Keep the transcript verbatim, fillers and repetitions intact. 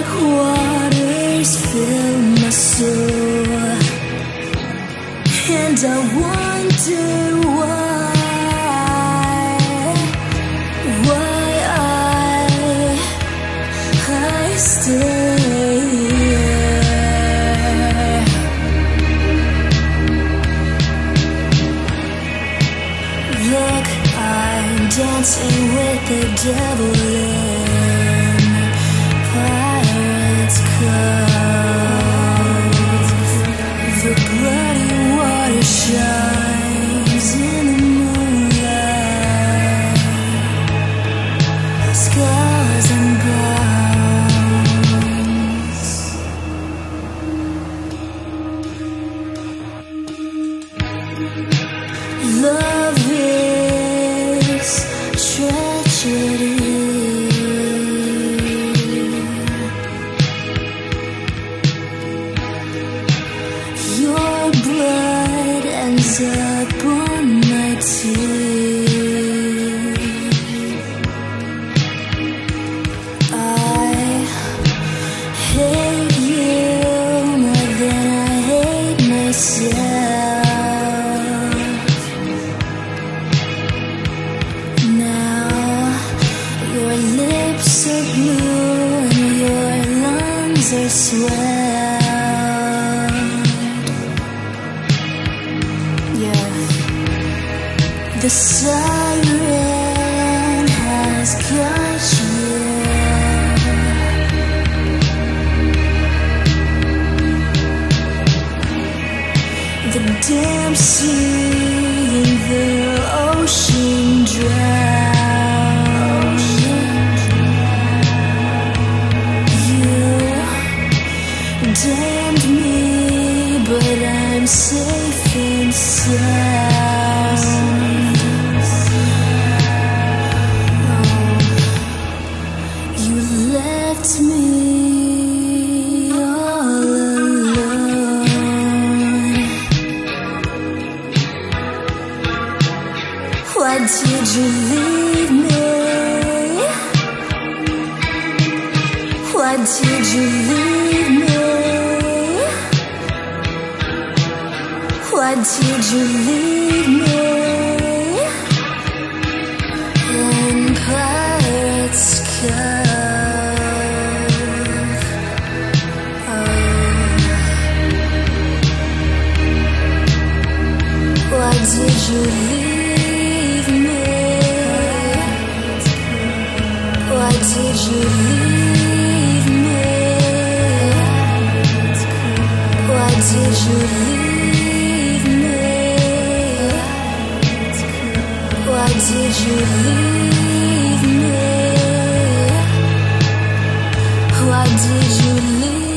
Waters fill my soul, and I wonder why, why I, I stay here. Look, I'm dancing with the devil in Pirate's Cove. The bloody water shines in the moonlight, scars and bones. Love is tragedy. Your blood ends up on my teeth. I hate you more than I hate myself. Now your lips are blue and your lungs are swelled. Yeah, the siren has got you. The damn sea in the ocean drowned. You damned me, but I'm safe and sound. Oh, you left me all alone. Why did you leave me? Why did you leave me? Why did you leave me in Pirate's Cove? Oh. Why did you leave me? Why did you leave me? Why did you leave me? Why did you leave me? Why did you leave me?